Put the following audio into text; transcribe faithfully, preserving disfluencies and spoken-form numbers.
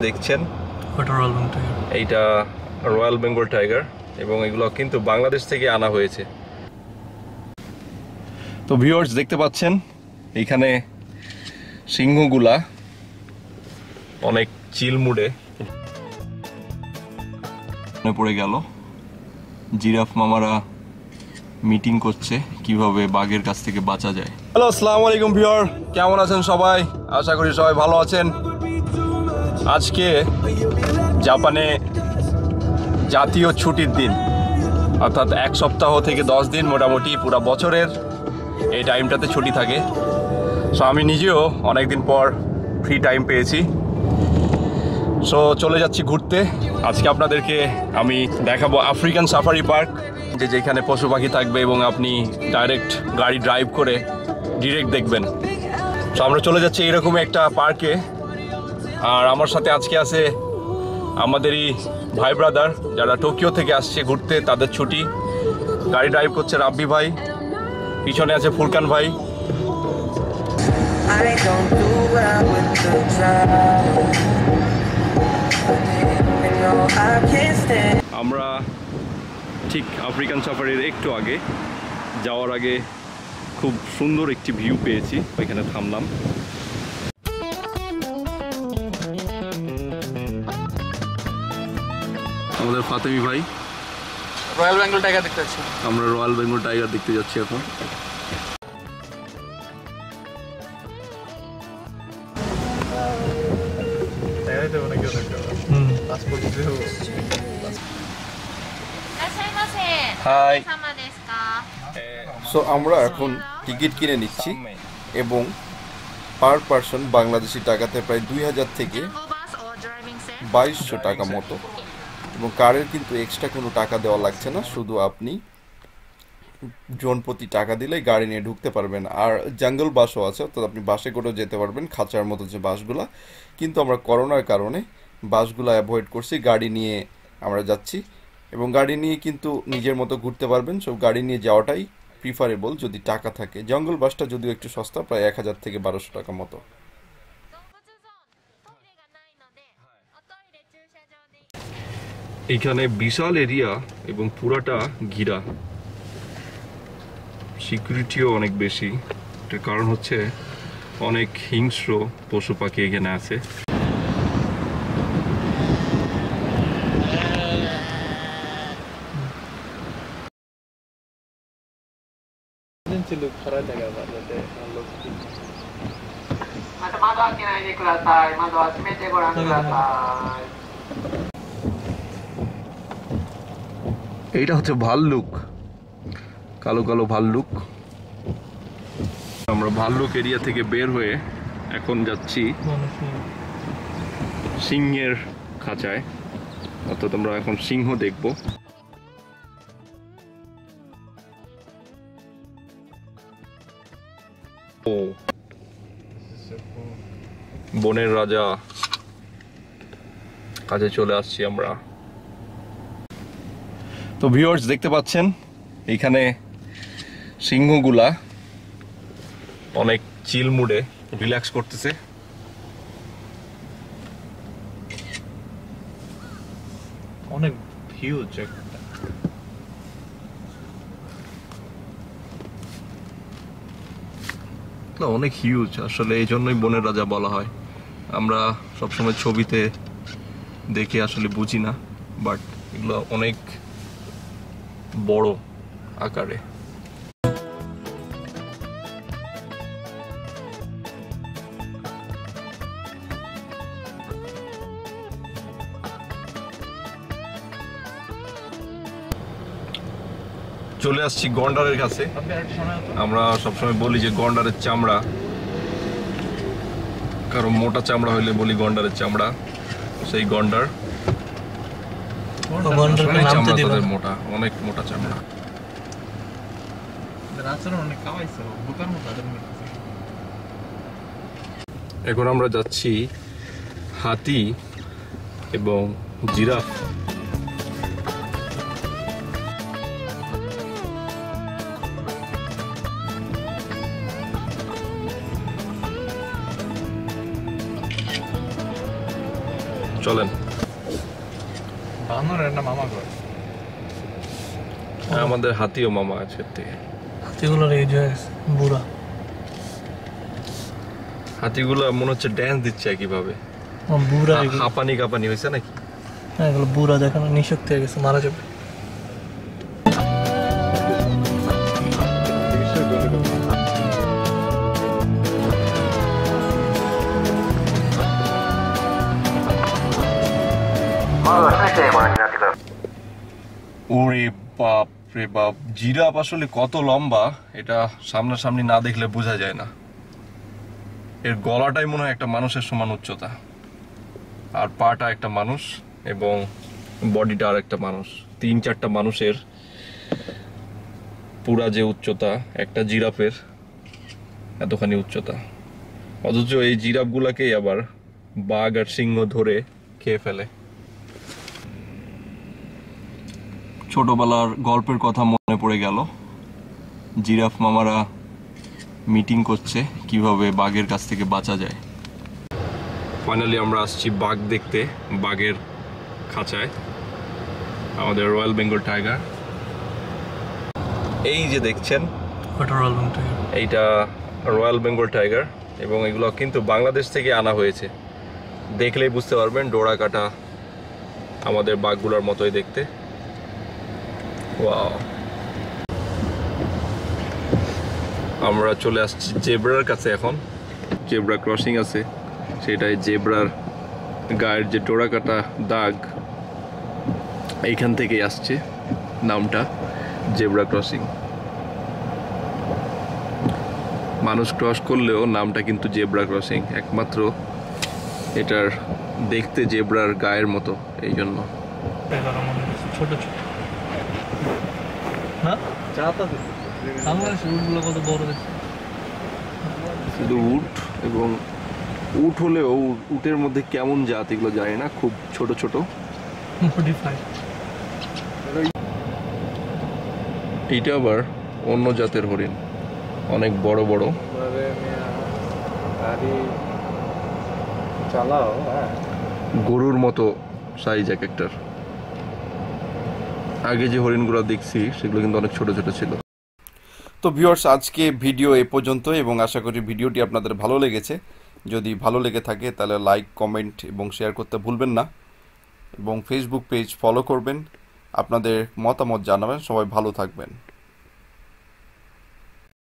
দেখছেন এইটা royal Bengal tiger এবং এগুলো কিন্তু বাংলাদেশ থেকে আনা হয়েছে। তো ভিউয়ার্স দেখতে পাচ্ছেন এইখানে সিংহগুলা অনেক চিল মুডে পড়ে গেল। জিরাফ মামারা মিটিং করছে কিভাবে বাঘের কাছ থেকে বাঁচা যায়। হ্যালো, আসসালামু আলাইকুম ভিউয়ার, কেমন আছেন সবাই? আশা করি সবাই ভালো আছেন। আজকে জাপানে জাতীয় ছুটির দিন, অর্থাৎ এক সপ্তাহ থেকে দশ দিন মোটামুটি পুরো বছরের এই টাইমটাতে ছুটি থাকে। সো আমি নিজেও অনেকদিন পর ফ্রি টাইম পেয়েছি, সো চলে যাচ্ছি ঘুরতে। আজকে আপনাদেরকে আমি দেখাবো আফ্রিকান সাফারি পার্ক, যে যেখানে পশু পাখি থাকবে এবং আপনি ডাইরেক্ট গাড়ি ড্রাইভ করে ডিরেক্ট দেখবেন। সো আমরা চলে যাচ্ছি এরকম একটা পার্কে। আর আমার সাথে আজকে আছে আমাদেরই ভাই ব্রাদার যারা টোকিও থেকে আসছে ঘুরতে, তাদের ছুটি। গাড়ি ড্রাইভ করছে রাব্বি ভাই, পিছনে আছে ফুরকান ভাই। আমরা ঠিক আফ্রিকান সাফারির একটু আগে যাওয়ার আগে খুব সুন্দর একটি ভিউ পেয়েছি, ওইখানে থামলাম। আমাদের ফাতেমি ভাই রয়্যাল বেঙ্গল টাইগার দেখতে যাচ্ছি। আমরা রয়্যাল বেঙ্গল টাইগার দেখতে যাচ্ছি এখন। হাই। সো আমরা এখন টিকিট কিনে নিচ্ছি এবং পার পারসন বাংলাদেশি টাকাতে প্রায় দুই হাজার থেকে বাইশশো টাকা মতো, এবং কারের কিন্তু এক্সট্রা কোনো টাকা দেওয়া লাগছে না, শুধু আপনি জন প্রতি টাকা দিলে গাড়ি নিয়ে ঢুকতে পারবেন। আর জঙ্গল বাসও আছে, অর্থাৎ আপনি বাসে করেও যেতে পারবেন, খাঁচার মতো যে বাসগুলা। কিন্তু আমরা করোনার কারণে বাসগুলো অ্যাভয়েড করছি, গাড়ি নিয়ে আমরা যাচ্ছি এবং গাড়ি নিয়ে কিন্তু নিজের মতো ঘুরতে পারবেন। সব গাড়ি নিয়ে যাওয়াটাই প্রিফারেবল যদি টাকা থাকে। জঙ্গল বাসটা যদিও একটু সস্তা, প্রায় এক হাজার থেকে বারোশো টাকা মতো। এইখানে বিশাল এরিয়া এবং পুরাটা ঘিরা, সিকিউরিটিও অনেক বেশি। এটার কারণ হচ্ছে অনেক হিংস্র পশু পাখি এখানে আছে। এইটা হচ্ছে ভাল্লুক, কালো কালো ভাল্লুক। আমরা ভাল্লুক এরিয়া থেকে বের হয়ে এখন যাচ্ছি সিংহের খাঁচায়, অর্থাৎ আমরা এখন সিংহ দেখব। ও বনের রাজা কাছে চলে আসছি আমরা। তো ভিউয়ার্স দেখতে পাচ্ছেন এইখানে সিংহগুলা অনেক চিল মুডে রিল্যাক্স করতেছে। অনেক হিউজ, অনেক হিউজ আসলে, এই জন্যই বনের রাজা বলা হয়। আমরা সবসময় ছবিতে দেখে আসলে বুঝি না, বাট এগুলো অনেক বড় আকারে। চলে আসছি গন্ডারের কাছে। আমরা সবসময় বলি যে গন্ডারের চামড়া, কারণ মোটা চামড়া হইলে বলি গন্ডারের চামড়া। সেই গন্ডার চামড়া তাদের মোটা, অনেক মোটা চামড়া। এখন আমরা যাচ্ছি হাতি এবং জিরাফ। চলেন। বানরের না মামা ঘর? আমাদের হাতিও মামা আজকের থেকে। হাতিগুলোর এই যে বুড়া হাতিগুলো মনে হচ্ছে ড্যান্স দিচ্ছে কিভাবে, বুড়া হাঁপানি কাঁপানি হয়েছে নাকি? হ্যাঁ এগুলো বুড়া দেখানো নিঃশক্তি হয়ে গেছে, মারা যাবে। ওরে বাপ রে বাপ, জিরাফ আসলে কত লম্বা এটা সামনাসামনি না দেখলে বোঝা যায় না। এর গলাটাই মনে হয় একটা মানুষের সমান উচ্চতা, আর পাটা একটা মানুষ এবং বডিটা আর একটা মানুষ। তিন চারটা মানুষের পুরা যে উচ্চতা একটা জিরাফের, এতখানি উচ্চতা। অথচ এই জিরাফগুলাকেই আবার বাঘ আর সিংহ ধরে খেয়ে ফেলে। ছোটবেলার গল্পের কথা মনে পড়ে গেল। জিরাফ মামারা মিটিং করছে কিভাবে বাঘের কাছ থেকে বাঁচা যায়। ফাইনালি আমরা আসছি বাঘ দেখতে, বাঘের খাঁচায়। আমাদের রয়্যাল বেঙ্গল টাইগার এই যে দেখছেন, রয়্যাল বেঙ্গল টাইগার, এইটা রয়্যাল বেঙ্গল টাইগার এবং এগুলো কিন্তু বাংলাদেশ থেকে আনা হয়েছে। দেখলেই বুঝতে পারবেন ডোরা কাটা আমাদের বাঘগুলোর মতোই দেখতে। ওয়াও, আমরা চলে আসছি জেব্রার কাছে। এখন জেব্রা ক্রসিং আছে, সেটাই জেব্রার গায়ের যে ডোরা কাটা দাগ, এইখান থেকেই আসছে নামটা জেব্রা ক্রসিং। মানুষ ক্রস করলেও নামটা কিন্তু জেব্রা ক্রসিং, একমাত্র এটার দেখতে জেব্রার গায়ের মতো, এই জন্য। ছোট ছোট না বাংলাদেশের উটগুলো কত বড় দেখছি। শুধু উট, এবং উট হলেও উটের মধ্যে কেমন জাত এগুলো জানি না, খুব ছোট ছোট। এইটা আবার অন্য জাতের হরিণ, অনেক বড় বড়। গরুর মতো সাইজ এক একটার। আগে যে হরিণগুলো দেখছি সেগুলো কিন্তু অনেক ছোট ছোট ছিল। তো ভিউয়ার্স, আজকে ভিডিও এ পর্যন্ত এবং আশা করি ভিডিওটি আপনাদের ভালো লেগেছে। যদি ভালো লেগে থাকে তাহলে লাইক, কমেন্ট এবং শেয়ার করতে ভুলবেন না, এবং ফেসবুক পেজ ফলো করবেন। আপনাদের মতামত জানাবেন। সবাই ভালো থাকবেন।